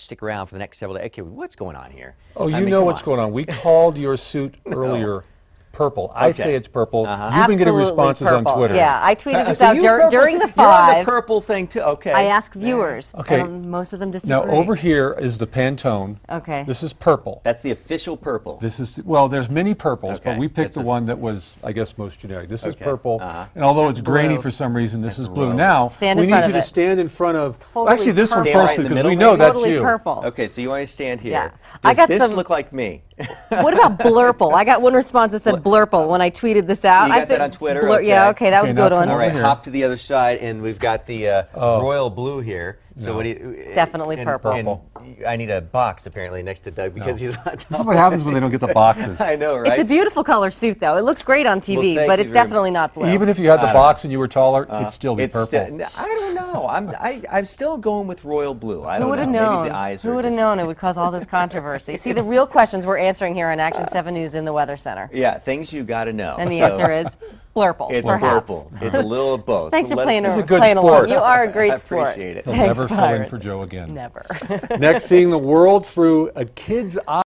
stick around for the next several days. Okay, what's going on here? Oh, you know what's going on. We called your suit earlier purple. I say it's purple. You've been getting responses on Twitter. Yeah, I tweeted this out during the 5. You're on the purple thing too. Okay. I asked viewers, okay. and most of them disagree. Now over here is the Pantone. Okay. This is purple. That's the official purple. This is, well, there's many purples, but we picked the one that was, I guess, most generic. This is purple, and although it's grainy for some reason, this is blue. Now, we need you to stand in front of, actually this one first, because we know that's you. Purple. Okay, so you want to stand here. Yeah. Does this look like me? What about blurple? I got one response that said blurple when I tweeted this out. You got that on Twitter? Yeah, okay, that was a good one. All right, hop to the other side, and we've got the royal blue here. So what do you, definitely purple. And I need a box apparently next to Doug because he's on top. This is what happens when they don't get the boxes. I know, right? It's a beautiful color suit, though. It looks great on TV, but it's definitely not blue. Even if you had the box and you were taller, it'd still be purple. I don't know. I'm still going with royal blue. I don't know. Who would have known? Maybe the eyes Who would have known it would cause all this controversy? See, the real questions we're answering here on Action 7 News in the Weather Center. Yeah, things you got to know. And the answer is blurple. It's perhaps. purple. It's a little of both. Thanks for playing sport. along. You are a great sport. I appreciate it. He'll never fill in for Joe again. Never. Next, seeing the world through a kid's eye.